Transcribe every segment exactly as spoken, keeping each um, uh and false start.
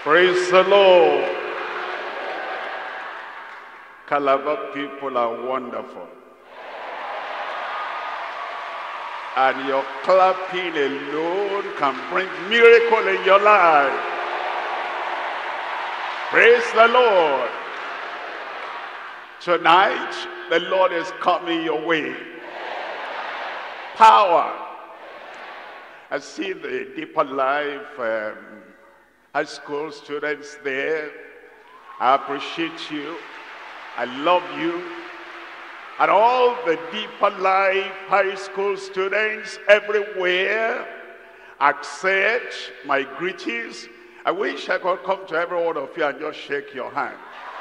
Praise the Lord. Calabar people are wonderful. And your clapping alone can bring miracle in your life. Praise the Lord. Tonight, the Lord is coming your way. Power. I see the Deeper Life um, high school students there. I appreciate you. I love you. And all the Deeper Life high school students everywhere, accept my greetings. I wish I could come to every one of you and just shake your hand.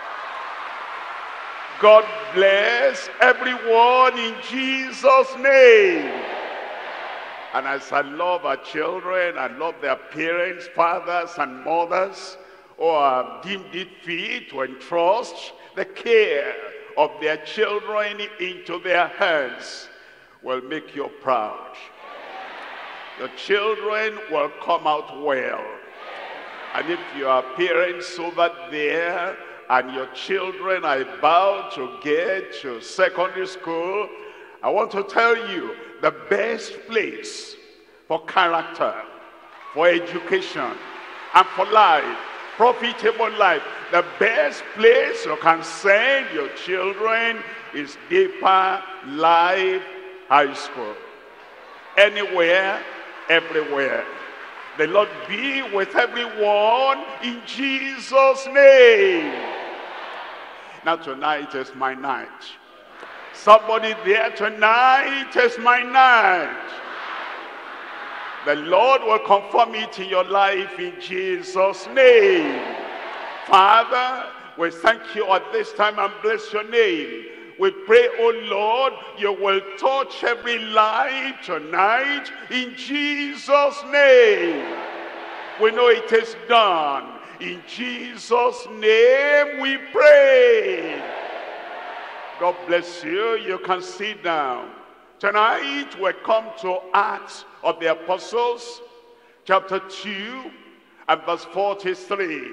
God bless everyone in Jesus' name. And as I love our children, I love their parents, fathers and mothers who are deemed it fit to entrust the care of their children into their hands, will make you proud. Your children will come out well. And if you are parents over there and your children are about to get to secondary school, I want to tell you the best place for character, for education, and for life, profitable life, the best place you can send your children is Deeper Life High School. Anywhere, everywhere. The Lord be with everyone in Jesus' name. Now tonight is my night. Somebody there, tonight is my night. The Lord will confirm it in your life in Jesus' name. Father, we thank you at this time and bless your name. We pray, oh Lord, you will touch every life tonight in Jesus' name. We know it is done. In Jesus' name we pray. God bless you. You can sit down. Tonight we come to Acts of the Apostles, chapter two and verse forty-three.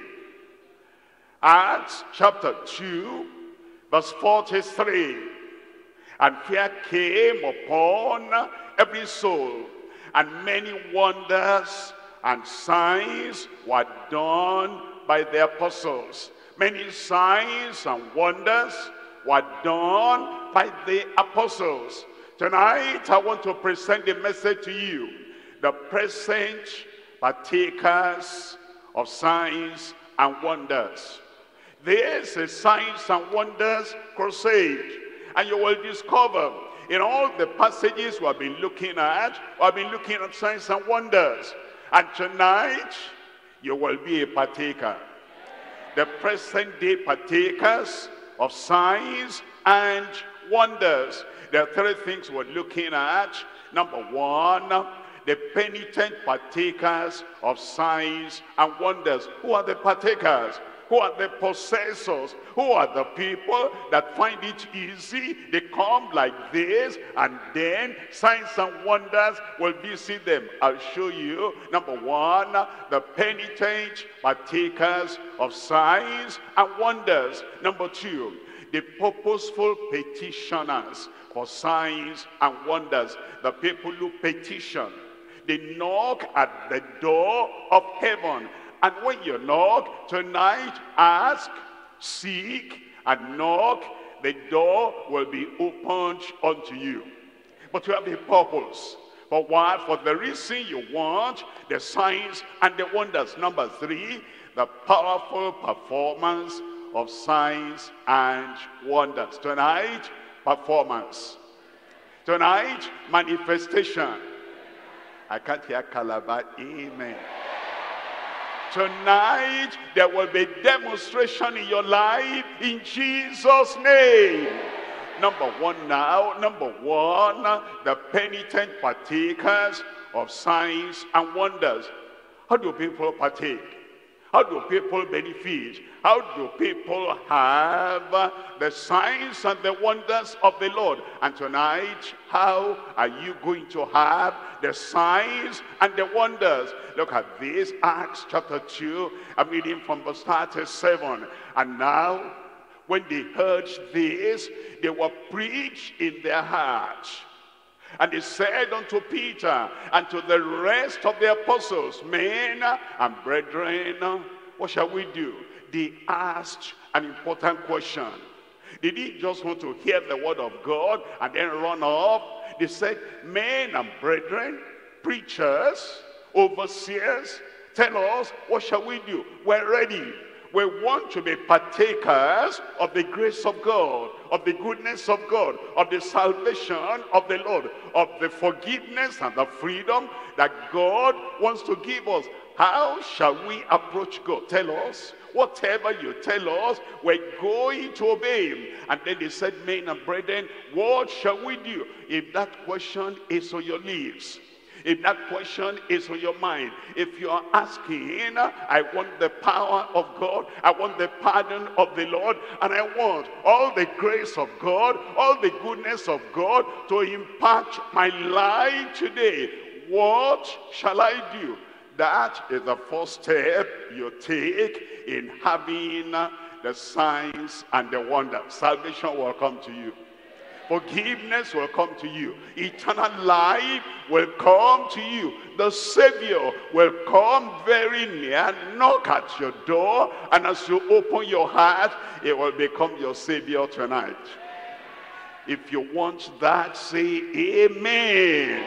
Acts chapter two, verse forty-three. And fear came upon every soul, and many wonders and signs were done by the apostles. Many signs and wonders were done by the apostles. Tonight I want to present a message to you. The present partakers of signs and wonders. This is Signs and Wonders Crusade. And you will discover in all the passages we have been looking at, we have been looking at signs and wonders. And tonight, you will be a partaker. The present day partakers of signs and wonders. There are three things we're looking at. Number one, the penitent partakers of signs and wonders. Who are the partakers? Who are the possessors? Who are the people that find it easy? They come like this, and then signs and wonders will visit them. I'll show you. Number one, the penitent partakers of signs and wonders. Number two, the purposeful petitioners for signs and wonders. The people who petition. They knock at the door of heaven. And when you knock tonight, ask, seek, and knock, the door will be opened unto you. But you have a purpose. For what? For the reason you want the signs and the wonders. Number three, the powerful performance of signs and wonders. Tonight, performance. Tonight, manifestation. I can't hear Calabar. Amen. Tonight, there will be demonstration in your life in Jesus' name. Number one now, number one, the penitent partakers of signs and wonders. How do people partake? How do people benefit? How do people have uh, the signs and the wonders of the Lord? And tonight, how are you going to have the signs and the wonders? Look at this, Acts chapter two. I'm reading from verse thirty-seven. And now, when they heard this, they were preached in their hearts. And they said unto Peter and to the rest of the apostles, men and brethren, what shall we do? They asked an important question. They didn't just want to hear the word of God and then run off. They said, men and brethren, preachers, overseers, tell us, what shall we do? We're ready. We want to be partakers of the grace of God, of the goodness of God, of the salvation of the Lord, of the forgiveness and the freedom that God wants to give us. How shall we approach God? Tell us. Whatever you tell us, we're going to obey him. And then they said, men and brethren, what shall we do? If that question is on your lips, if that question is on your mind, if you are asking, I want the power of God, I want the pardon of the Lord, and I want all the grace of God, all the goodness of God to impact my life today, what shall I do? That is the first step you take in having the signs and the wonders. Salvation will come to you. Forgiveness will come to you. Eternal life will come to you. The Savior will come very near, knock at your door, and as you open your heart, it will become your Savior tonight. If you want that, say amen.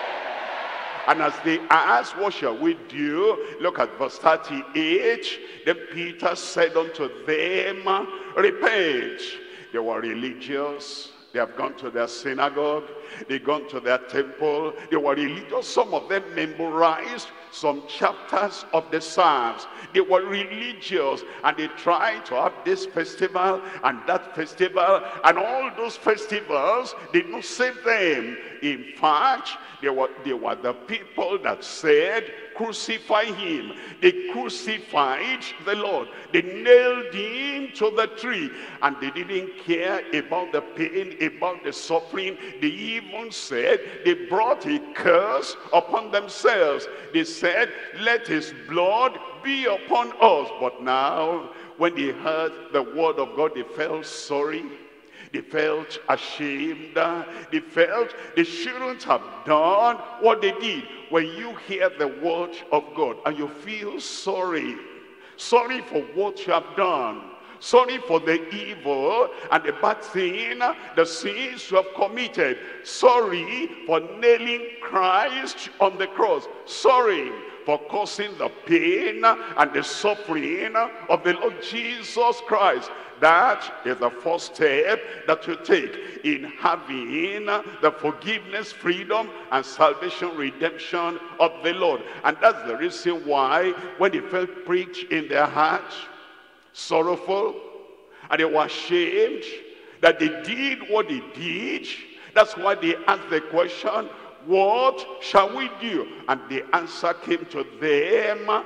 And as they asked, what shall we do? Look at verse thirty-eight. Then Peter said unto them, repent. They were religious. They have gone to their synagogue. They've gone to their temple. They were religious. Some of them memorized some chapters of the Psalms. They were religious, and they tried to have this festival and that festival, and all those festivals did not save them. In fact, they were, they were the people that said, crucify him. They crucified the Lord. They nailed him to the tree, and they didn't care about the pain, about the suffering. They even said they brought a curse upon themselves. They said, let his blood be upon us. But now, when they heard the word of God, they felt sorry. They felt ashamed. They felt they shouldn't have done what they did. When you hear the word of God and you feel sorry, sorry for what you have done, sorry for the evil and the bad thing, the sins you have committed, sorry for nailing Christ on the cross, sorry for causing the pain and the suffering of the Lord Jesus Christ. That is the first step that you take in having the forgiveness, freedom, and salvation, redemption of the Lord. And that's the reason why when they felt preached in their hearts, sorrowful, and they were ashamed that they did what they did, that's why they asked the question, what shall we do? And the answer came to them,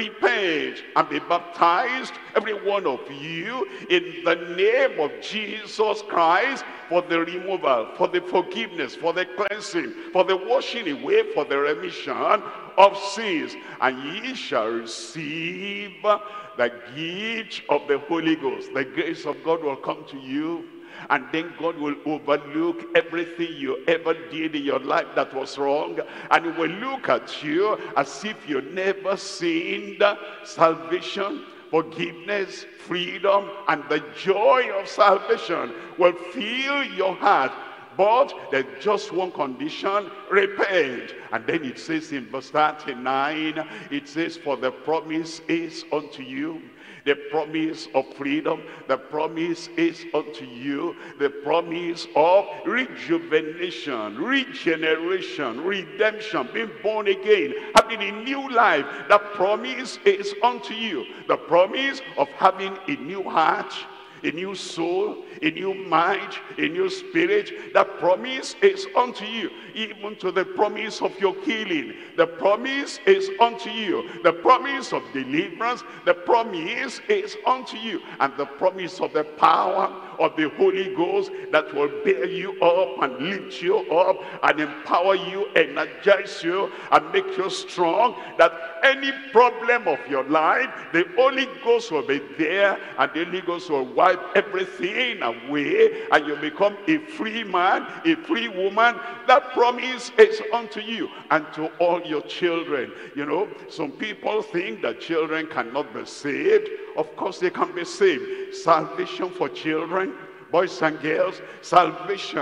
repent and be baptized, every one of you, in the name of Jesus Christ, for the removal, for the forgiveness, for the cleansing, for the washing away, for the remission of sins. And ye shall receive the gift of the Holy Ghost. The grace of God will come to you. And then God will overlook everything you ever did in your life that was wrong. And he will look at you as if you never sinned. Salvation, forgiveness, freedom, and the joy of salvation will fill your heart. But there's just one condition, repent. And then it says in verse thirty-nine, it says, for the promise is unto you. The promise of freedom, the promise is unto you, the promise of rejuvenation, regeneration, redemption, being born again, having a new life. That promise is unto you. The promise of having a new heart, a new soul, a new mind, a new spirit. That promise is unto you, even to the promise of your healing. The promise is unto you. The promise of deliverance, the promise is unto you. And the promise of the power of the Holy Ghost that will bear you up and lift you up and empower you, energize you, and make you strong, that any problem of your life, the Holy Ghost will be there, and the Holy Ghost will wipe everything away, and you become a free man, a free woman. That promise is unto you and to all your children. You know, some people think that children cannot be saved. Of course they can be saved. Salvation for children, boys and girls, salvation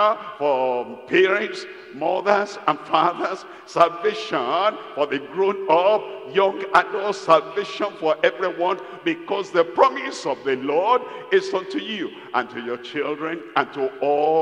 for parents, mothers and fathers, salvation for the grown-up, young adults, salvation for everyone, because the promise of the Lord is unto you and to your children and to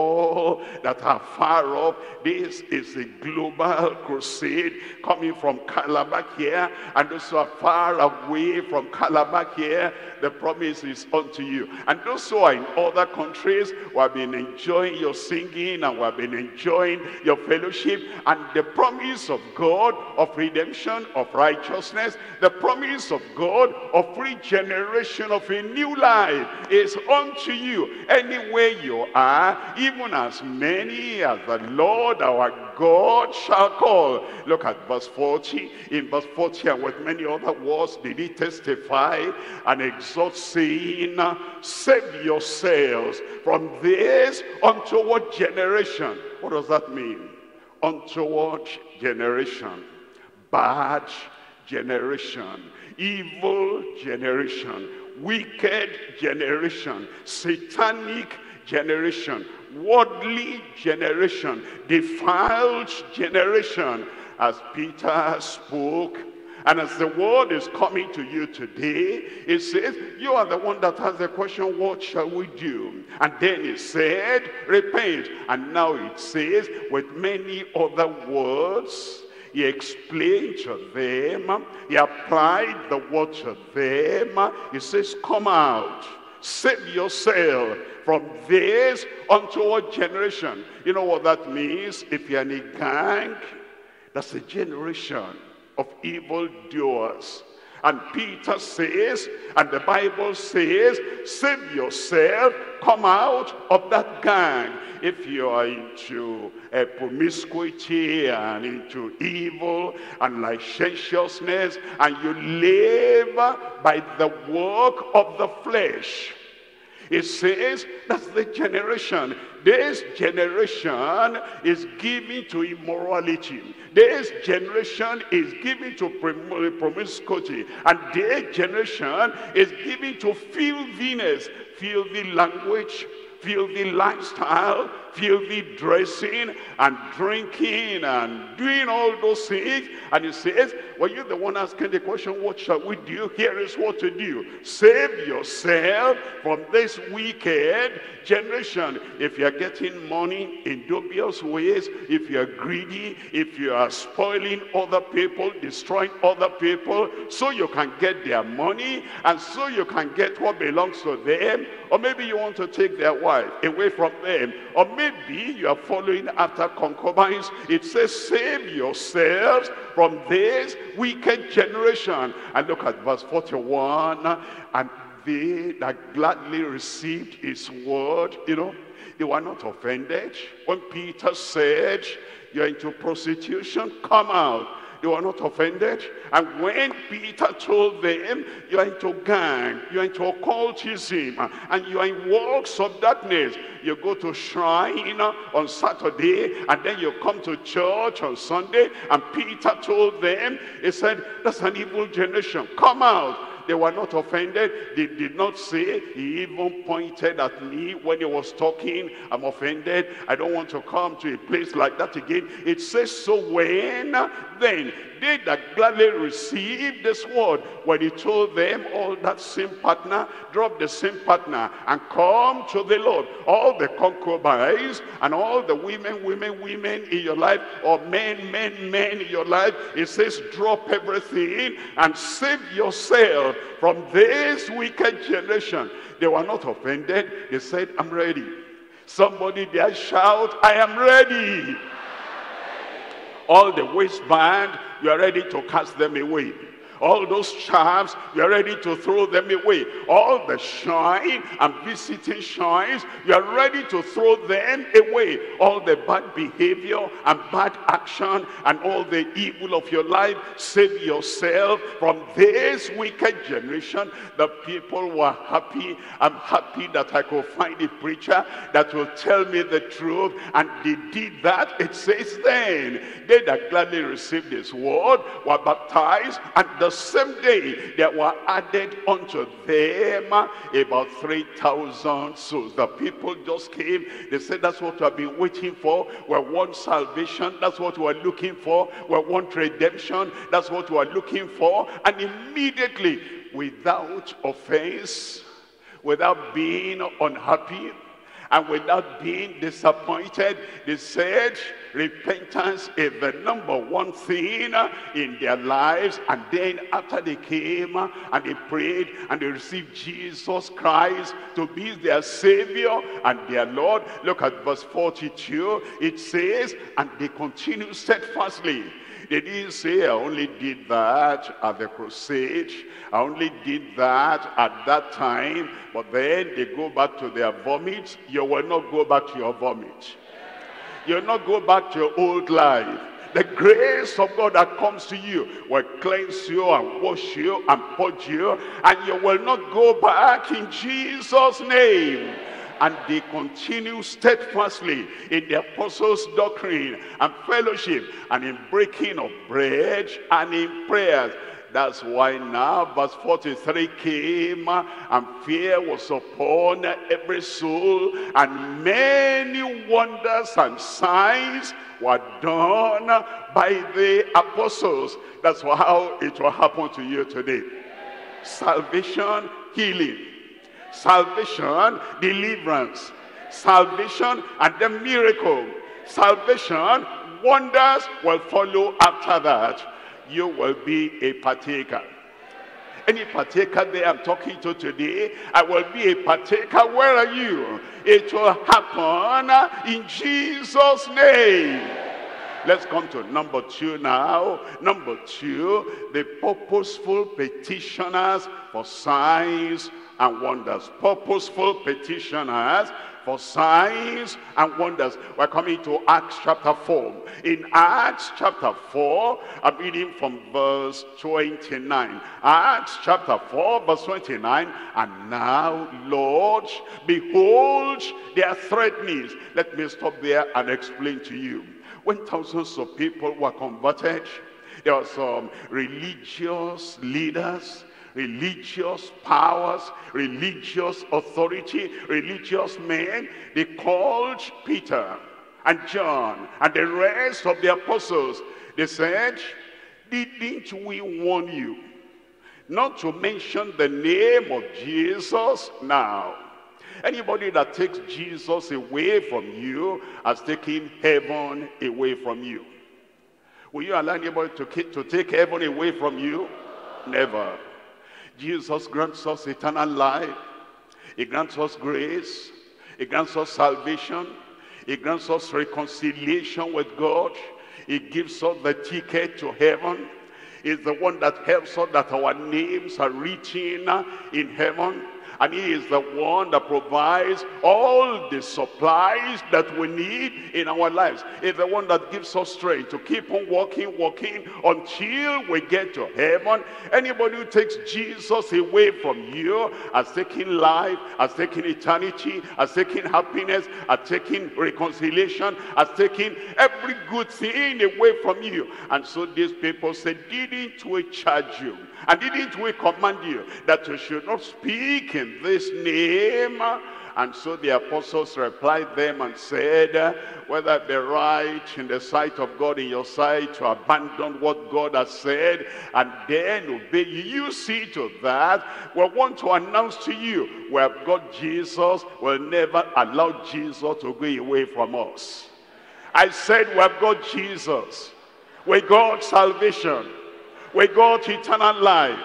all that are far off. This is a global crusade coming from Calabar here, and those who are far away from Calabar here, the promise is unto you. And those who are in other countries who have been enjoying your singing and who have been enjoying your fellowship, and the promise of God of redemption, of righteousness, the promise of God of regeneration, of a new life is unto you anywhere you are, even as many as the Lord our God shall call. Look at verse forty. In verse forty, and with many other words did he testify and exhort, saying, save yourselves from this untoward generation. What does that mean? Untoward generation, bad generation, evil generation, wicked generation, satanic generation, worldly generation, defiled generation. As Peter spoke, and as the word is coming to you today, it says, you are the one that has the question, what shall we do? And then it said, repent. And now it says, with many other words, he explained to them, he applied the word to them. He says, come out, save yourself from this untoward generation. You know what that means? If you're in a gang, that's a generation of evil doers. And Peter says, and the Bible says, save yourself, come out of that gang. If you are into uh, promiscuity and into evil and licentiousness, and you live by the work of the flesh, it says that's the generation. This generation is given to immorality. This generation is given to promiscuity. And this generation is given to filthiness, filthy language, filthy lifestyle, filthy dressing and drinking and doing all those things. And he says, well, you're the one asking the question, what shall we do? Here is what to do. Save yourself from this wicked generation. If you're getting money in dubious ways, if you're greedy, if you are spoiling other people, destroying other people, so you can get their money and so you can get what belongs to them, or maybe you want to take their wife away from them, or maybe you are following after concubines, it says, save yourselves from this wicked generation. And look at verse forty-one. And they that gladly received his word, you know, they were not offended. When Peter said, you're into prostitution, come out, they were not offended. And when Peter told them, you are into gang, you are into occultism, and you are in works of darkness, you go to shrine on Saturday, and then you come to church on Sunday, and Peter told them, he said, that's an evil generation, come out. They were not offended. They did not say, he even pointed at me when he was talking, I'm offended, I don't want to come to a place like that again. It says, so when then they that gladly received this word, when he told them, all that same partner, drop the same partner and come to the Lord. All the concubines and all the women, women, women in your life, or men, men, men in your life, it says, drop everything and save yourself from this wicked generation. They were not offended. They said, I'm ready. Somebody there shout, I am ready. All the waistband, you are ready to cast them away. All those charms, you are ready to throw them away. All the shine and visiting shines, you are ready to throw them away. All the bad behavior and bad action and all the evil of your life, save yourself from this wicked generation. The people were happy. I'm happy that I could find a preacher that will tell me the truth. And they did that. It says then, they that gladly received his word were baptized, and the The same day there were added unto them about three thousand souls. The people just came. They said, that's what we have been waiting for. We want salvation. That's what we are looking for. We want redemption. That's what we are looking for. And immediately, without offense, without being unhappy, and without being disappointed, they said repentance is the number one thing in their lives. And then after they came and they prayed and they received Jesus Christ to be their Savior and their Lord, look at verse forty-two. It says, and they continue steadfastly. They didn't say, I only did that at the crusade. I only did that at that time. But then they go back to their vomit. You will not go back to your vomit. You will not go back to your old life. The grace of God that comes to you will cleanse you and wash you and purge you. And you will not go back in Jesus' name. And they continue steadfastly in the apostles' doctrine and fellowship and in breaking of bread and in prayers. That's why now verse forty-three came, and fear was upon every soul, and many wonders and signs were done by the apostles. That's how it will happen to you today. Salvation, healing. Salvation, deliverance. Salvation and the miracle. Salvation, wonders will follow after that. You will be a partaker. Any partaker there I'm talking to today, I will be a partaker. Where are you? It will happen in Jesus' name. Let's come to number two now. Number two, the purposeful petitioners for signs and wonders. Purposeful petitioners for signs and wonders. We're coming to Acts chapter four. In Acts chapter four, I'm reading from verse twenty-nine. Acts chapter four, verse twenty-nine. And now, Lord, behold their threatenings. Let me stop there and explain to you. When thousands of people were converted, there were some religious leaders, religious powers, religious authority, religious men. They called Peter and John and the rest of the apostles. They said, didn't we warn you not to mention the name of Jesus now? Anybody that takes Jesus away from you has taken heaven away from you. Will you allow anybody to, to take heaven away from you? Never. Jesus grants us eternal life. He grants us grace. He grants us salvation. He grants us reconciliation with God. He gives us the ticket to heaven. He's the one that helps us that our names are written in heaven. And he is the one that provides all the supplies that we need in our lives. He's the one that gives us strength to keep on walking, walking until we get to heaven. Anybody who takes Jesus away from you has taken life, has taken eternity, has taken happiness, has taken reconciliation, has taken every good thing away from you. And so these people said, didn't we charge you? And didn't we command you that you should not speak in this name? And so the apostles replied them and said, whether it be right in the sight of God, in your sight, to abandon what God has said and then obey you. You see to that. We want to announce to you, we have got Jesus. We'll never allow Jesus to go away from us. I said we have got Jesus. We got salvation. We got eternal life.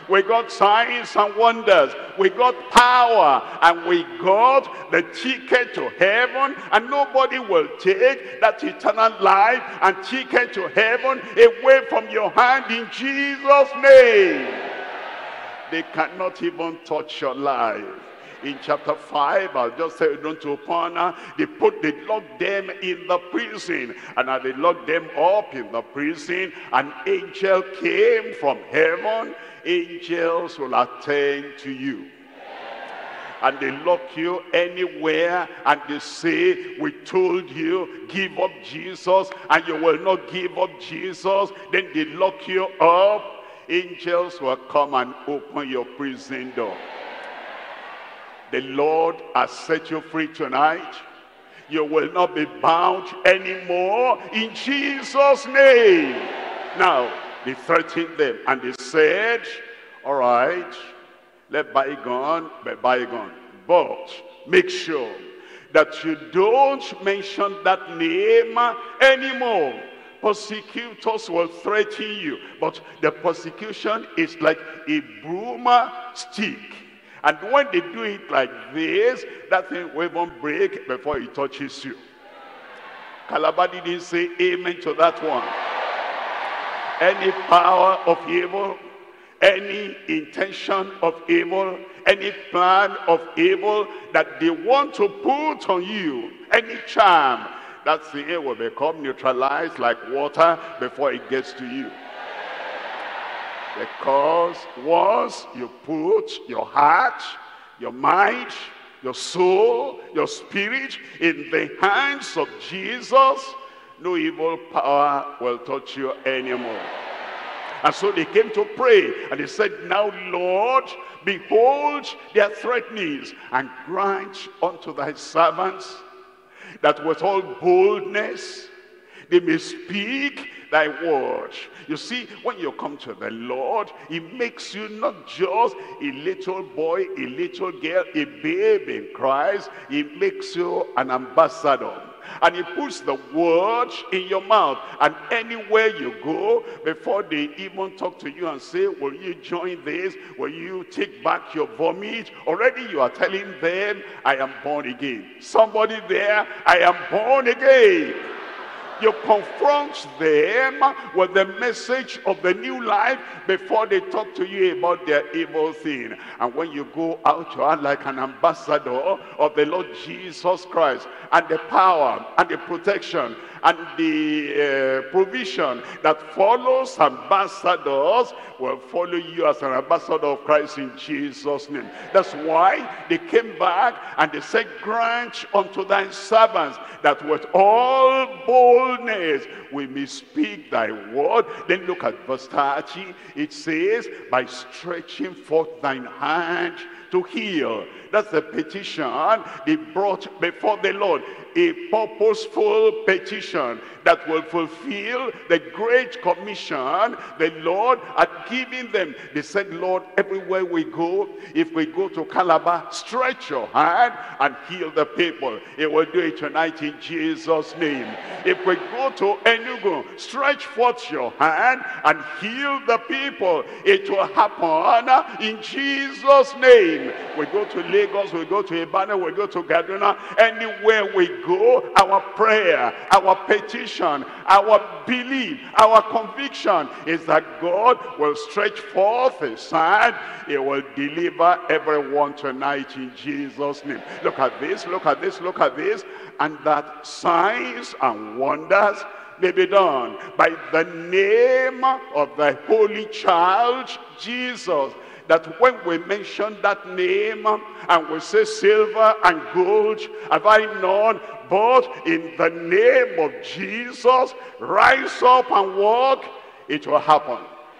We got signs and wonders. We got power. And we got the ticket to heaven. And nobody will take that eternal life and ticket to heaven away from your hand in Jesus' name. They cannot even touch your life. In chapter five, I'll just say, don't open, uh, they put, they locked them in the prison. And as they locked them up in the prison, an angel came from heaven. Angels will attend to you. And they lock you anywhere, and they say, we told you, give up Jesus, and you will not give up Jesus. Then they lock you up. Angels will come and open your prison door. The Lord has set you free tonight. You will not be bound anymore in Jesus' name. Now, they threatened them and they said, all right, let bygone be bygone. But make sure that you don't mention that name anymore. Persecutors will threaten you, but the persecution is like a broom stick. And when they do it like this, that thing will even break before it touches you. Calabar didn't say amen to that one. Any power of evil, any intention of evil, any plan of evil that they want to put on you, any charm, that thing will become neutralized like water before it gets to you. Because once you put your heart, your mind, your soul, your spirit in the hands of Jesus, no evil power will touch you anymore. And so they came to pray, and they said, now Lord, behold their threatenings, and grant unto thy servants that with all boldness they may speak thy word. You see, when you come to the Lord, he makes you not just a little boy, a little girl, a babe in Christ. He makes you an ambassador. And he puts the word in your mouth. And anywhere you go, before they even talk to you and say, will you join this? Will you take back your vomit? Already you are telling them, I am born again. Somebody there, I am born again. You confront them with the message of the new life before they talk to you about their evil thing. And when you go out, you are like an ambassador of the Lord Jesus Christ. And the power and the protection and the uh, provision that follows ambassadors will follow you as an ambassador of Christ in Jesus' name. That's why they came back and they said, grant unto thy servants that with all boldness we may speak thy word. Then look at verse thirty. It says, by stretching forth thine hand to heal. That's the petition they brought before the Lord. A purposeful petition that will fulfill the great commission the Lord had given them. They said, Lord, everywhere we go, if we go to Calabar, stretch your hand and heal the people. It will do it tonight in Jesus' name. If we go to Enugu, stretch forth your hand and heal the people. It will happen in Jesus' name. We go to Lagos, we go to Ibadan, we go to Kaduna, anywhere we go, our prayer, our petition, our belief, our conviction is that God will stretch forth his hand. He will deliver everyone tonight in Jesus' name. Look at this, look at this, look at this. And that signs and wonders may be done by the name of the Holy Child, Jesus. That when we mention that name and we say silver and gold have I none, but in the name of Jesus, rise up and walk, it will happen.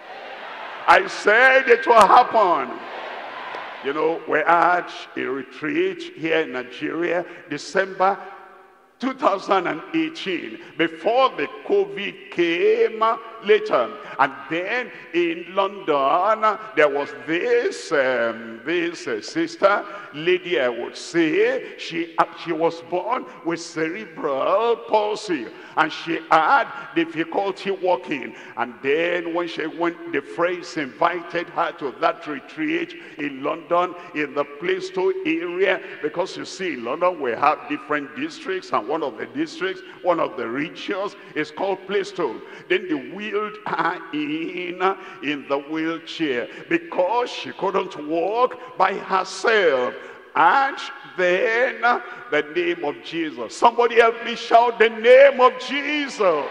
I said it will happen. You know, we had a retreat here in Nigeria, December two thousand eighteen. Before the COVID came, later. And then in London, there was this, um, this uh, sister, lady I would say, she, uh, she was born with cerebral palsy. And she had difficulty walking. And then when she went, the friends invited her to that retreat in London, in the Plaistow area. Because you see, in London we have different districts. And one of the districts, one of the regions is called Plaistow. Then they wheeled her in, in the wheelchair. Because she couldn't walk by herself. And then the name of Jesus. Somebody help me shout the name of Jesus.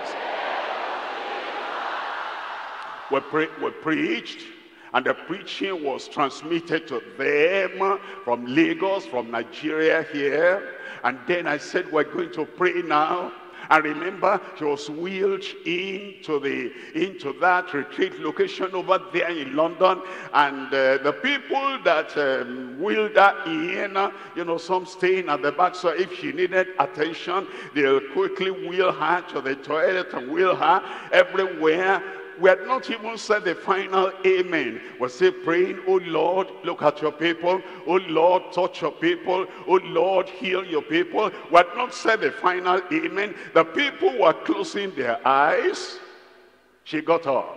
We, pre we preached, and the preaching was transmitted to them from Lagos, from Nigeria here. And then I said, we're going to pray now. And remember, she was wheeled into the into that retreat location over there in London. And uh, the people that um, wheeled her in, uh, you know, some staying at the back. So if she needed attention, they'll quickly wheel her to the toilet and wheel her everywhere. We had not even said the final amen. We're still praying, oh Lord, look at your people. Oh Lord, touch your people. Oh Lord, heal your people. We had not said the final amen. The people were closing their eyes. She got up.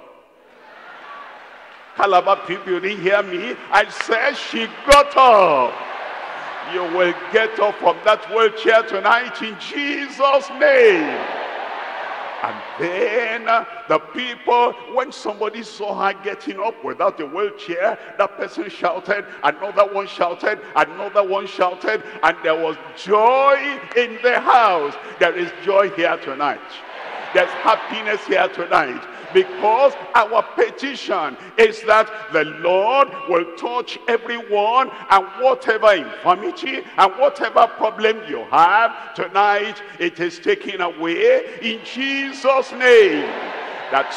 Calabar people, you didn't hear me. I said she got up. You will get up from that wheelchair tonight in Jesus' name. And then uh, the people, when somebody saw her getting up without a wheelchair, that person shouted, another one shouted, another one shouted, and there was joy in the house. There is joy here tonight. There's happiness here tonight. Because our petition is that the Lord will touch everyone, and whatever infirmity and whatever problem you have tonight, it is taken away in Jesus' name. That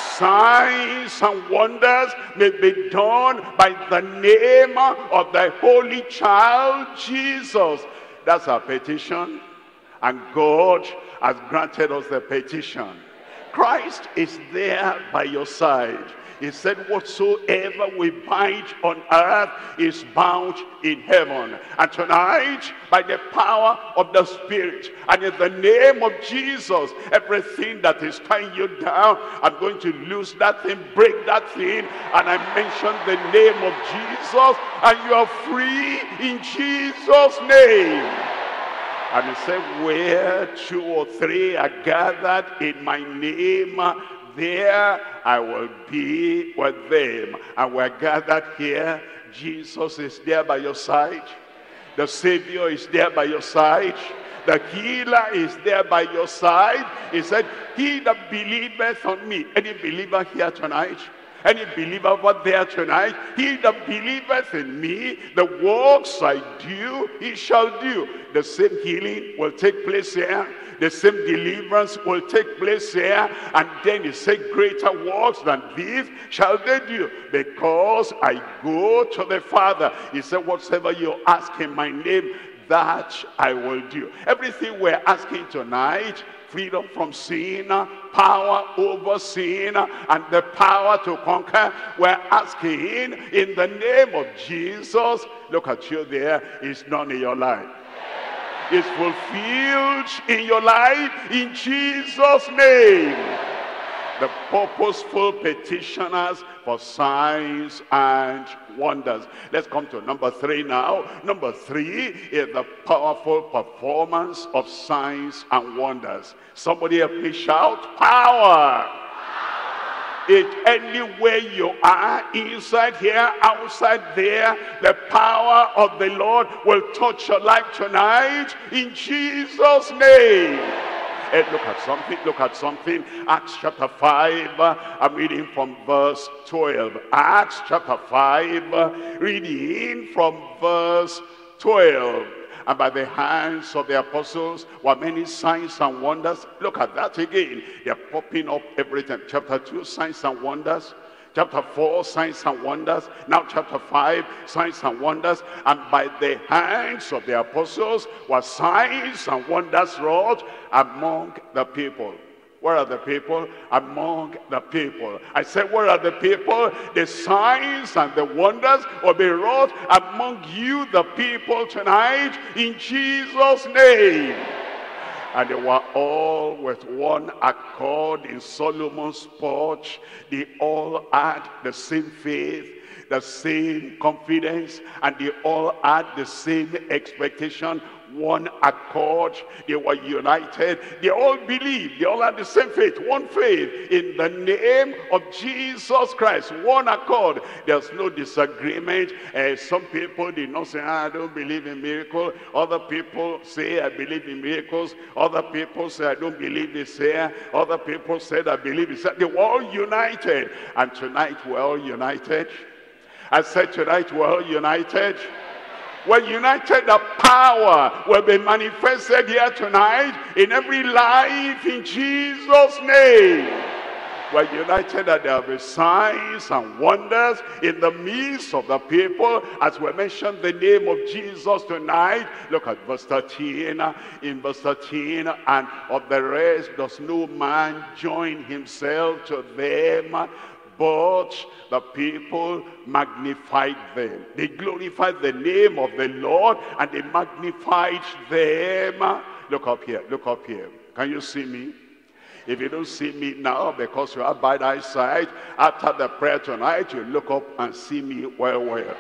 signs and wonders may be done by the name of the Holy Child Jesus. That's our petition, and God has granted us the petition. Christ is there by your side. He said, whatsoever we bind on earth is bound in heaven. And tonight, by the power of the Spirit and in the name of Jesus, everything that is tying you down, I'm going to loose that thing, break that thing, and I mention the name of Jesus, and you are free in Jesus' name. And he said, where two or three are gathered in my name, there I will be with them. And we're gathered here. Jesus is there by your side. The Savior is there by your side. The healer is there by your side. He said, he that believeth on me. Any believer here tonight? Any believer over there tonight? He that believeth in me, the works I do, he shall do. The same healing will take place here. The same deliverance will take place here. And then he said, greater works than these shall they do, because I go to the Father. He said, whatsoever you ask in my name, that I will do. Everything we're asking tonight, freedom from sin, power over sin, and the power to conquer, we're asking in the name of Jesus. Look at you there. It's none in your life. It's fulfilled in your life in Jesus' name. The purposeful petitioners for signs and wonders. Let's come to number three now. Number three is the powerful performance of signs and wonders. Somebody help me shout, power. It anywhere you are, inside here, outside there, the power of the Lord will touch your life tonight in Jesus' name. Hey, look at something, look at something. Acts chapter five, uh, I'm reading from verse twelve. Acts chapter five, uh, reading from verse twelve. And by the hands of the apostles were many signs and wonders. Look at that again. They're popping up every time. Chapter two, signs and wonders. Chapter four, signs and wonders. Now chapter five, signs and wonders. And by the hands of the apostles were signs and wonders wrought among the people. Where are the people? Among the people. I said, where are the people? The signs and the wonders will be wrought among you, the people, tonight, in Jesus' name. And they were all with one accord in Solomon's porch. They all had the same faith, the same confidence, and they all had the same expectation. One accord, they were united, they all believed, they all had the same faith, one faith in the name of Jesus Christ, one accord. There's no disagreement. Uh, some people did not say, ah, I don't believe in miracles. Other people say, I believe in miracles. Other people say, I don't believe this here. Other people said, I believe this. They were all united, and tonight we're all united. I said tonight we're all united. We're united, the power will be manifested here tonight in every life in Jesus' name. We're united that there will be signs and wonders in the midst of the people as we mention the name of Jesus tonight. Look at verse thirteen. In verse thirteen, and of the rest does no man join himself to them, but the people magnified them. They glorified the name of the Lord and they magnified them. Look up here, look up here. Can you see me? If you don't see me now because you have bad eyesight, after the prayer tonight, you look up and see me well, well.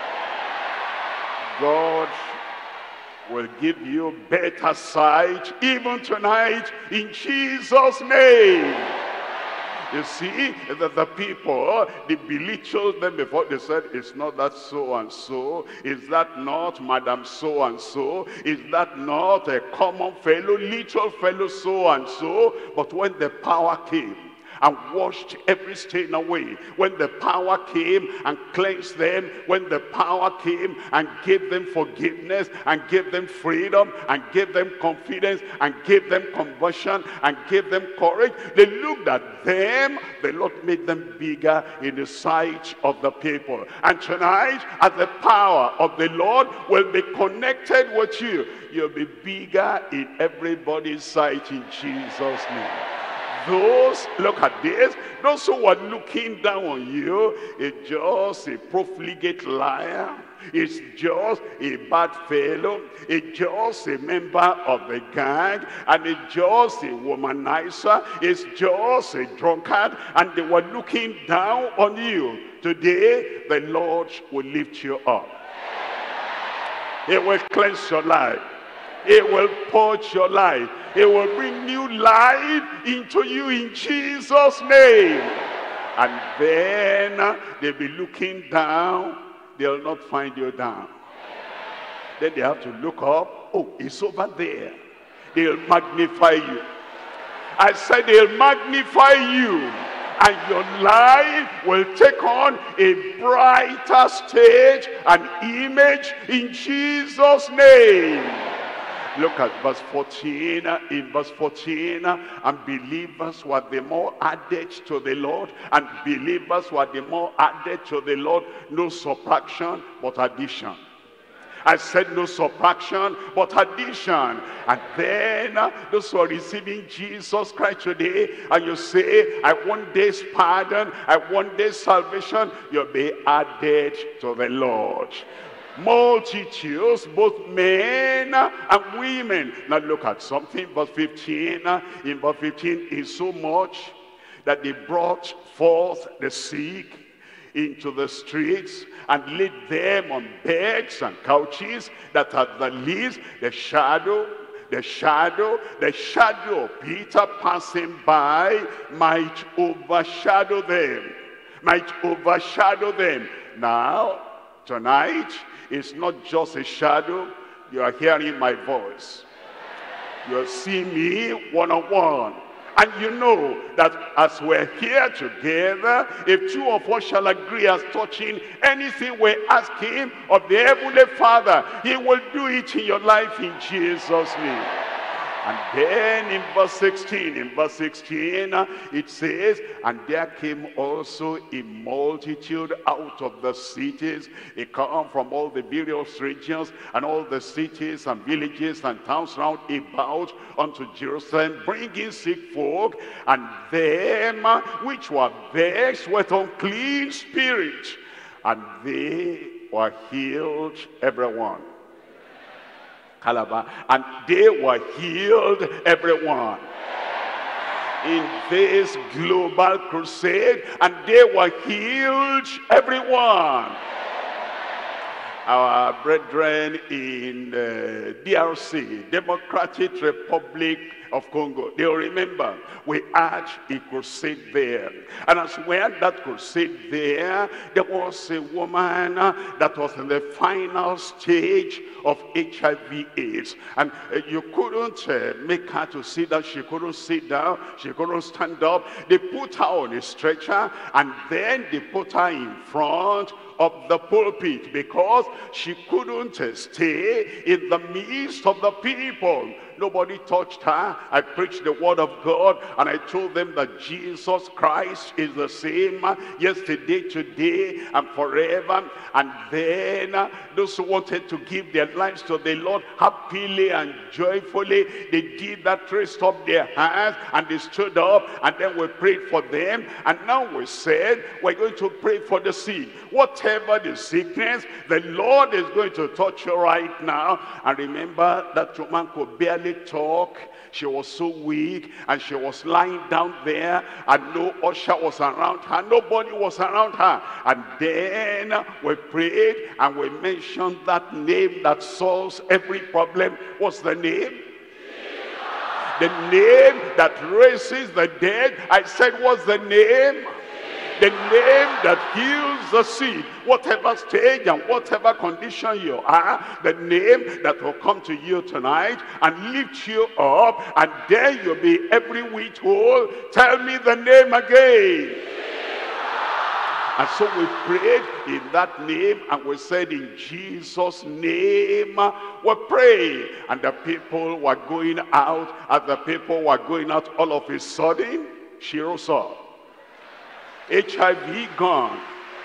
God will give you better sight even tonight in Jesus' name. You see, that the people, they belittled them before. They said, it's not that so-and-so. Is that not Madam so-and-so? Is that not a common fellow, little fellow so-and-so? But when the power came and washed every stain away, when the power came and cleansed them, when the power came and gave them forgiveness and gave them freedom and gave them confidence and gave them conversion and gave them courage, they looked at them. The Lord made them bigger in the sight of the people. And tonight, as the power of the Lord will be connected with you, you'll be bigger in everybody's sight in Jesus' name. Those, look at this, those who were looking down on you, it's just a profligate liar, it's just a bad fellow, it's just a member of the gang, and it's just a womanizer, it's just a drunkard, and they were looking down on you. Today, the Lord will lift you up. He will cleanse your life. It will purge your life. It will bring new life into you in Jesus' name. And then they'll be looking down. They'll not find you down. Then they have to look up. Oh, it's over there. They'll magnify you. I said they'll magnify you. And your life will take on a brighter stage and image in Jesus' name. Look at verse fourteen. In verse fourteen, and believers were the more added to the Lord, and believers were the more added to the Lord. No subtraction, but addition. I said no subtraction, but addition. And then uh, those who are receiving Jesus Christ today, and you say, I want this pardon, I want this salvation, you'll be added to the Lord. Multitudes, both men and women. Now look at something, verse fifteen. In verse fifteen is so much that they brought forth the sick into the streets and laid them on beds and couches, that at the least the shadow, the shadow, the shadow of Peter passing by might overshadow them, might overshadow them. Now, tonight, it's not just a shadow. You are hearing my voice. You'll see me one-on-one. And you know that as we're here together, if two of us shall agree as touching anything we ask him of the Heavenly Father, he will do it in your life in Jesus' name. And then in verse sixteen, in verse sixteen, it says, and there came also a multitude out of the cities. They come from all the various regions and all the cities and villages and towns round about unto Jerusalem, bringing sick folk, and them which were vexed with unclean spirits, and they were healed, everyone. Calabar, and they were healed, everyone, in this global crusade, and they were healed, everyone. Our brethren in uh, D R C, Democratic Republic of Congo, they'll remember we had a crusade there, and as we had that crusade there, there was a woman that was in the final stage of H I V AIDS, and uh, you couldn't uh, make her to sit down. She couldn't sit down, she couldn't stand up. They put her on a stretcher, and then they put her in front of the pulpit because she couldn't uh, stay in the midst of the people. Nobody touched her. I preached the word of God, and I told them that Jesus Christ is the same yesterday, today, and forever. And then uh, those who wanted to give their lives to the Lord happily and joyfully, they did that, raised up their hands, and they stood up, and then we prayed for them. And now we said we're going to pray for the sick. Whatever the sickness, the Lord is going to touch you right now. And remember, that woman could barely talk. She was so weak, and she was lying down there, and no usher was around her, nobody was around her. And then we prayed, and we mentioned that name that solves every problem. What's the name? The name that raises the dead. I said, what's the name? The name that heals the sick. Whatever stage and whatever condition you are, the name that will come to you tonight and lift you up, and there you'll be every whit whole. Tell me the name again. And so we prayed in that name, and we said, in Jesus' name we pray. And the people were going out. As the people were going out, all of a sudden she rose up. H I V gone,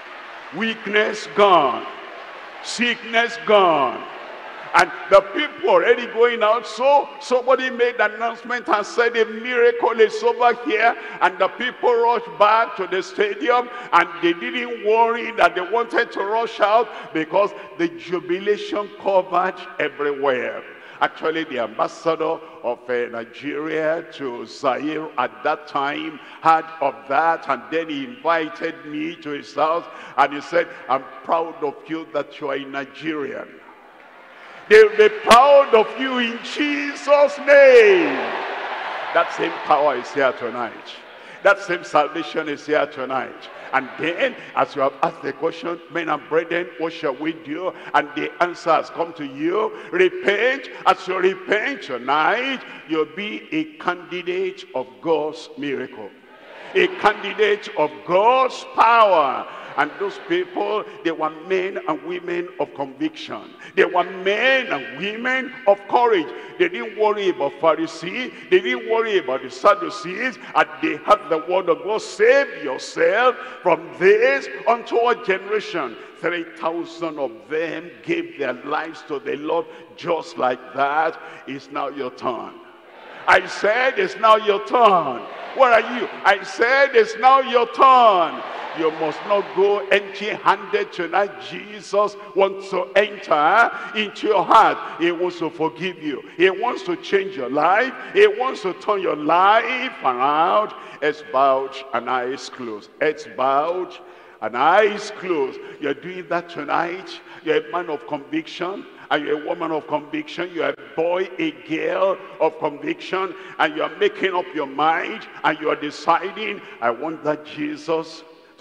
weakness gone, sickness gone, and the people already going out. So somebody made an announcement and said a miracle is over here, and the people rushed back to the stadium, and they didn't worry that they wanted to rush out because the jubilation covered everywhere. Actually, the ambassador of uh, Nigeria to Zaire at that time heard of that, and then he invited me to his house, and he said, I'm proud of you that you are a Nigerian. They'll be proud of you in Jesus' name. That same power is here tonight. That same salvation is here tonight. And then, as you have asked the question, men and brethren, what shall we do? And the answer has come to you. Repent. As you repent tonight, you'll be a candidate of God's miracle. A candidate of God's power. And those people, they were men and women of conviction. They were men and women of courage. They didn't worry about Pharisees. They didn't worry about the Sadducees. And they had the word of God. Save yourself from this unto a generation. three thousand of them gave their lives to the Lord just like that. It's now your turn. I said it's now your turn. Where are you? I said it's now your turn. You must not go empty-handed tonight. Jesus wants to enter into your heart. He wants to forgive you. He wants to change your life. He wants to turn your life around. Heads bowed and eyes closed. Heads bowed and eyes closed. You're doing that tonight. You're a man of conviction, and you're a woman of conviction. You're a boy, a girl of conviction, and you're making up your mind, and you're deciding, I want that Jesus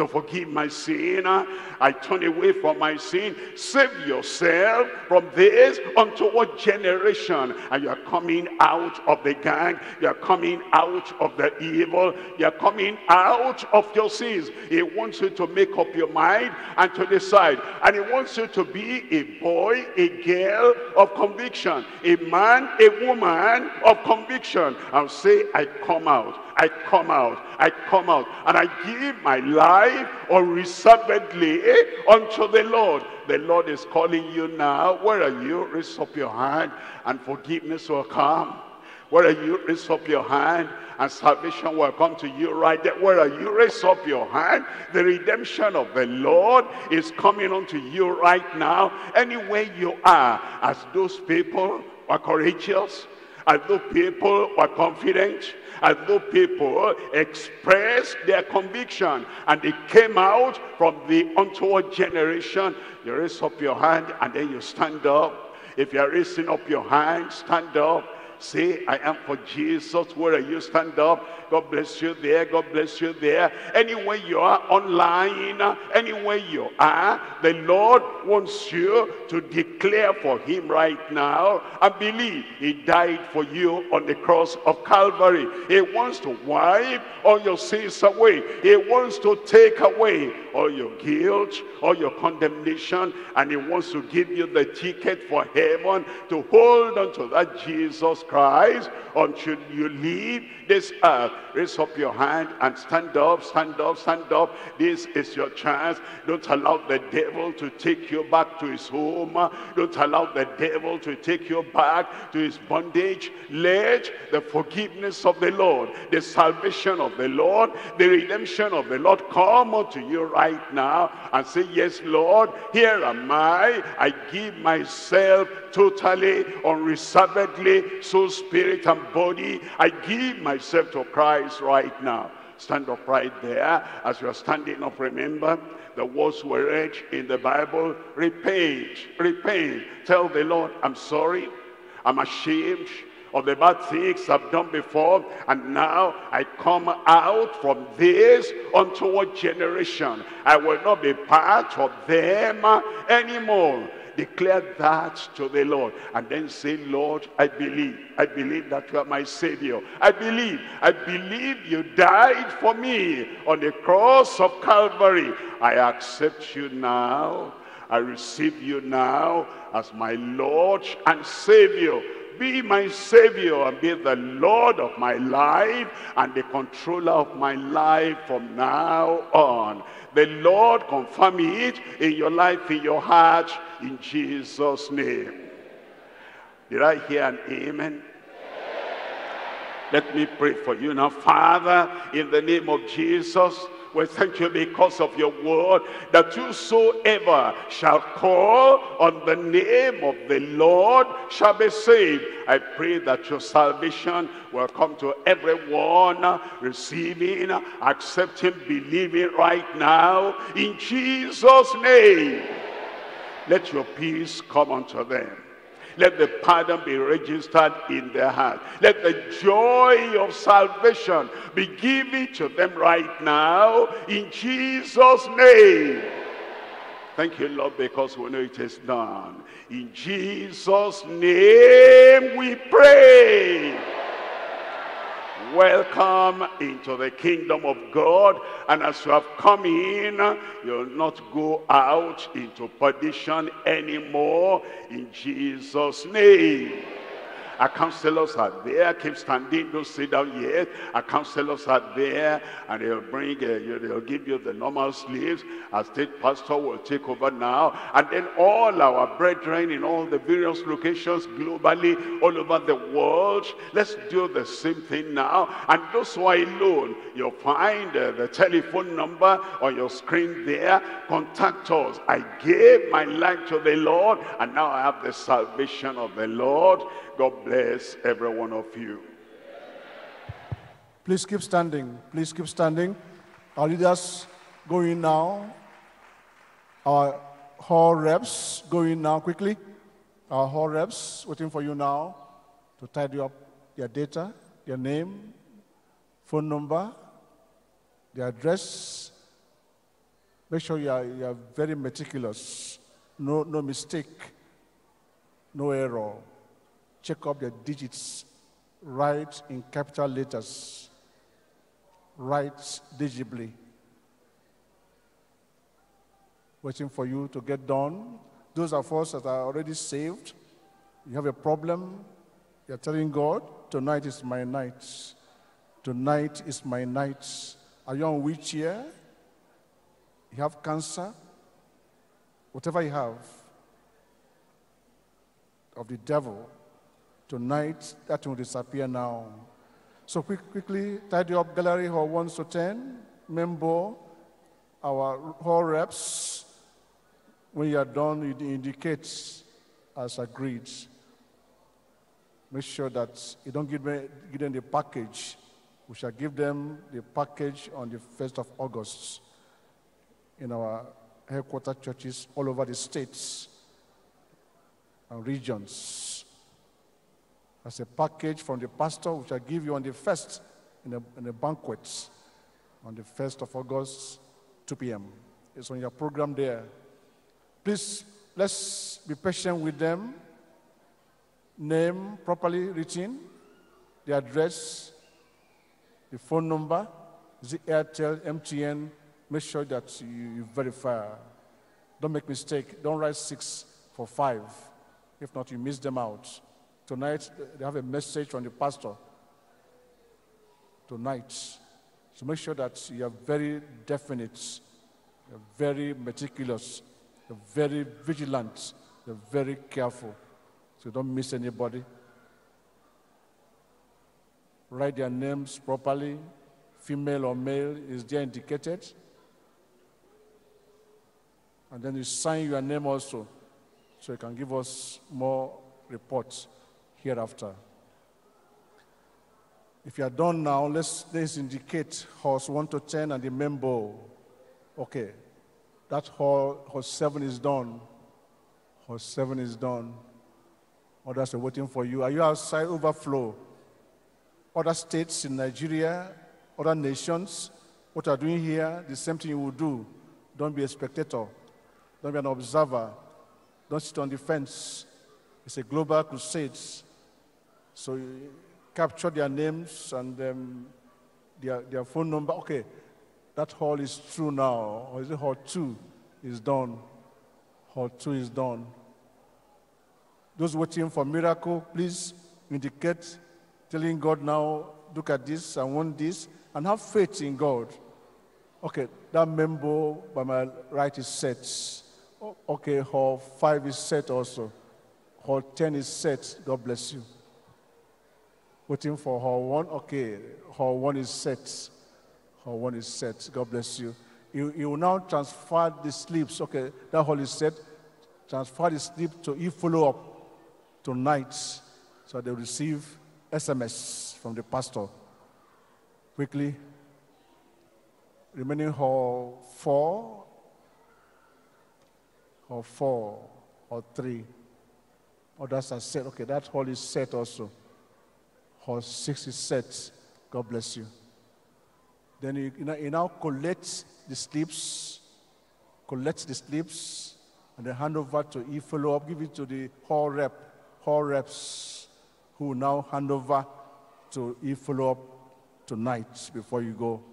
to forgive my sin. I turn away from my sin. Save yourself from this unto what generation? And you are coming out of the gang. You are coming out of the evil. You are coming out of your sins. He wants you to make up your mind and to decide. And he wants you to be a boy, a girl of conviction, a man, a woman of conviction, and say, I come out. I come out, I come out, and I give my life unreservedly unto the Lord. The Lord is calling you now. Where are you? Raise up your hand and forgiveness will come. Where are you? Raise up your hand and salvation will come to you right there. Where are you? Raise up your hand. The redemption of the Lord is coming unto you right now. Anywhere you are, as those people are courageous, as those people are confident, as those people expressed their conviction and they came out from the untoward generation, you raise up your hand and then you stand up. If you are raising up your hand, stand up. Say, I am for Jesus. Where are you? Stand up. God bless you there. God bless you there. Anywhere you are online, anywhere you are, the Lord wants you to declare for him right now and believe he died for you on the cross of Calvary. He wants to wipe all your sins away. He wants to take away all your guilt, all your condemnation, and he wants to give you the ticket for heaven to hold on to that Jesus Christ until you leave this earth. Raise up your hand and stand up, stand up, stand up. This is your chance. Don't allow the devil to take you back to his home. Don't allow the devil to take you back to his bondage. Let the forgiveness of the Lord, the salvation of the Lord, the redemption of the Lord come unto you right now and say, yes, Lord, here am I. I give myself totally, unreservedly, soul, spirit, and body. I give myself to Christ right now. Stand up right there. As you are standing up, remember the words were read in the Bible. Repent, repent. Tell the Lord, I'm sorry, I'm ashamed of the bad things I've done before, and now I come out from this untoward generation. I will not be part of them anymore. Declare that to the Lord and then say, Lord, I believe. I believe that you are my Savior. I believe. I believe you died for me on the cross of Calvary. I accept you now. I receive you now as my Lord and Savior. Be my Savior and be the Lord of my life and the controller of my life from now on. The Lord confirm it in your life, in your heart, in Jesus' name. Did I hear an amen? Let me pray for you now. Father, in the name of Jesus, we thank you because of your word, that whosoever shall call on the name of the Lord shall be saved. I pray that your salvation will come to everyone receiving, accepting, believing right now. In Jesus' name, let your peace come unto them. Let the pardon be registered in their heart. Let the joy of salvation be given to them right now in Jesus' name. Thank you, Lord, because we know it is done. In Jesus' name we pray. Welcome into the kingdom of God, and as you have come in, you'll not go out into perdition anymore in Jesus' name. Our counselors are there. Keep standing, don't sit down yet. Our counselors are there, and they'll bring, uh, you, they'll give you the normal sleeves. Our state pastor will take over now, and then all our brethren in all the various locations globally, all over the world, let's do the same thing now. And those who are alone, you'll find uh, the telephone number on your screen there. Contact us. I gave my life to the Lord, and now I have the salvation of the Lord. God bless every one of you. Please keep standing. Please keep standing. Our leaders going now. Our hall reps going now quickly. Our hall reps waiting for you now to tidy up their data, their name, phone number, their address, Make sure you are, you are very meticulous. No, no mistake, no error. Check up the digits. Write in capital letters. Write legibly. Waiting for you to get done. Those of us that are already saved, you have a problem, you're telling God, tonight is my night. Tonight is my night. Are you on wheelchair? You have cancer? Whatever you have of the devil, tonight that will disappear now. So quick, quickly, tidy up gallery hall one to ten. Member, our hall reps. When you are done, it indicates as agreed. Make sure that you don't give them, give them the package. We shall give them the package on the first of August in our headquarter churches all over the states and regions. As a package from the pastor, we shall give you on the first in a, in a banquet on the first of August, two p m It's on your program there. Please, let's be patient with them. Name properly written, the address, the phone number, is it Airtel, M T N? Make sure that you, you verify. Don't make mistake. Don't write six for five. If not, you miss them out. Tonight, they have a message from the pastor. Tonight. So make sure that you are very definite, you're very meticulous, you're very vigilant, you're very careful, so you don't miss anybody. Write their names properly, female or male, is there indicated. And then you sign your name also, so you can give us more reports hereafter. If you are done now, let's, let's indicate halls one to ten and the member. Okay, that hall, hall seven is done. Hall seven is done. Others are waiting for you. Are you outside overflow? Other states in Nigeria, other nations, what you are doing here, the same thing you will do. Don't be a spectator. Don't be an observer. Don't sit on the fence. It's a global crusade. So you capture their names and um, their, their phone number. Okay, that hall is true now. Or is it hall two is done? Hall two is done. Those waiting for miracle, please indicate, telling God now, look at this, I want this, and have faith in God. Okay, that member by my right is set. Okay, hall five is set also. Hall ten is set. God bless you. Waiting for hall one. Okay, hall one is set. Hall one is set. God bless you. You, you will now transfer the slips. Okay, that hall is set. Transfer the slip to e-follow-up tonight, so they will receive S M S from the pastor. Quickly. Remaining hall four. Hall four or three. Others are set. Okay, that hall is set also. Hall six is set. God bless you. Then you, you, know, you now collect the slips, collect the slips, and then hand over to e-follow-up, give it to the hall rep, hall reps, who will now hand over to e-follow-up tonight before you go.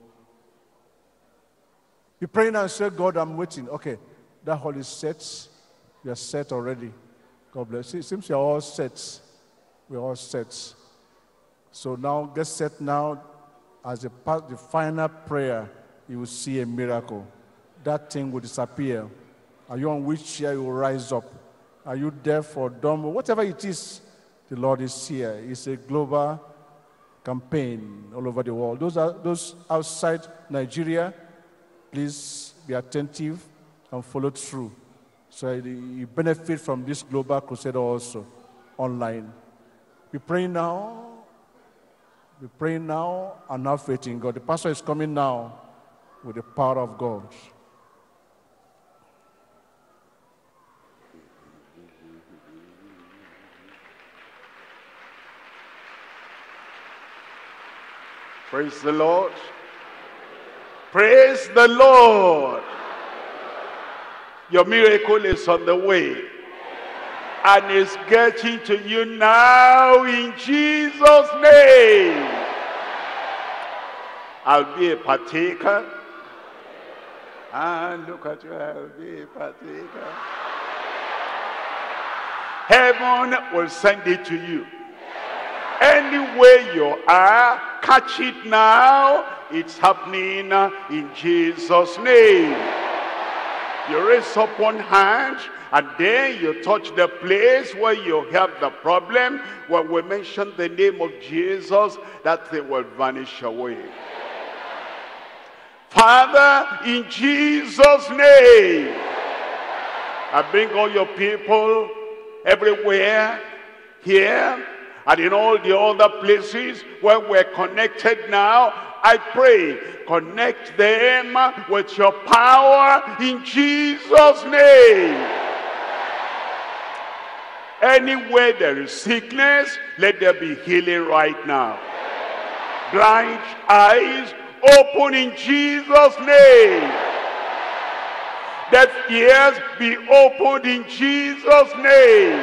Be praying and say, God, I'm waiting. Okay, that hall is set. You are set already. God bless you. It seems you're all set. We're all set. So now get set now. As the, the final prayer, you will see a miracle. That thing will disappear. Are you on wheelchair? You will rise up. Are you deaf or dumb? Whatever it is, the Lord is here. It's a global campaign all over the world. Those are those outside Nigeria. Please be attentive and follow through, so you benefit from this global crusade also online. Be praying now. Be praying now and have faith in God. The pastor is coming now with the power of God. Praise the Lord. Praise the Lord. Your miracle is on the way. And it's getting to you now in Jesus' name. I'll be a partaker. And look at you, I'll be a partaker. Heaven will send it to you. Anywhere you are, catch it now. It's happening in Jesus' name. You raise up one hand, and then you touch the place where you have the problem. When we mention the name of Jesus, that thing will vanish away. Father, in Jesus' name, I bring all your people everywhere, here, and in all the other places where we're connected now. I pray, connect them with your power in Jesus' name. Anywhere there is sickness, let there be healing right now. Blind eyes, open in Jesus' name. Deaf ears, be opened in Jesus' name.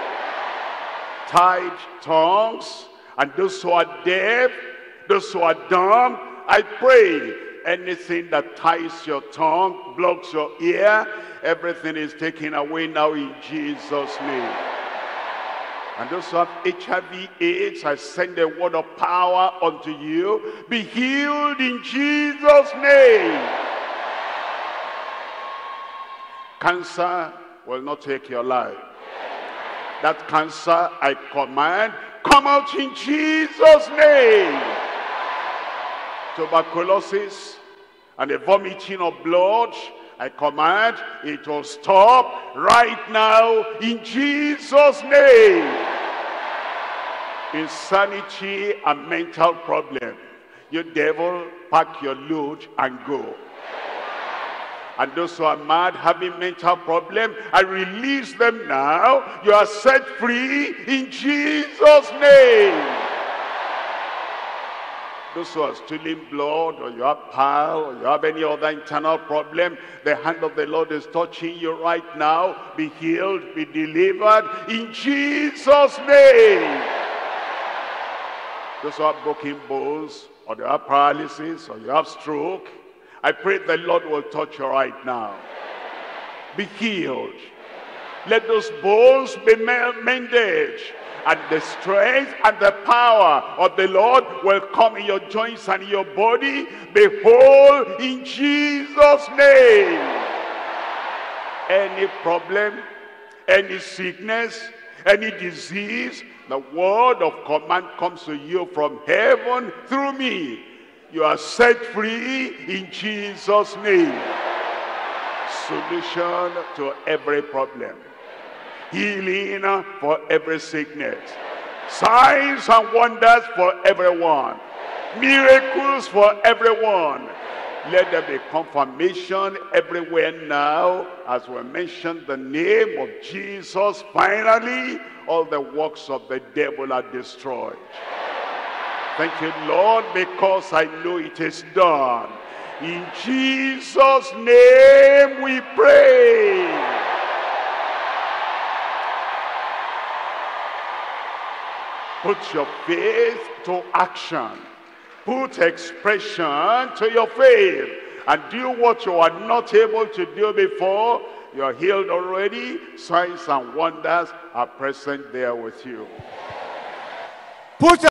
Tied tongues, and those who are deaf, those who are dumb, I pray, anything that ties your tongue, blocks your ear, everything is taken away now in Jesus' name. And those who have H I V AIDS, I send a word of power unto you. Be healed in Jesus' name. Cancer will not take your life. That cancer, I command, come out in Jesus' name. Tuberculosis and the vomiting of blood, I command it will stop right now in Jesus' name. Insanity and mental problem, you devil, pack your load and go. And those who are mad, having mental problem, I release them now. You are set free in Jesus' name. Those who are stealing blood, or you have pile, or you have any other internal problem, the hand of the Lord is touching you right now. Be healed, be delivered in Jesus' name. Those who have broken bones, or you have paralysis, or you have stroke, I pray the Lord will touch you right now. Be healed. Let those bones be mended. And the strength and the power of the Lord will come in your joints and in your body. Be whole in Jesus' name. Any problem, any sickness, any disease, the word of command comes to you from heaven through me. You are set free in Jesus' name. Solution to every problem. Healing for every sickness. Signs and wonders for everyone. Miracles for everyone. Let there be confirmation everywhere now. As we mention the name of Jesus, finally, all the works of the devil are destroyed. Thank you, Lord, because I know it is done. In Jesus' name we pray. Put your faith to action. Put expression to your faith. And do what you are not able to do before. You are healed already. Signs and wonders are present there with you. Put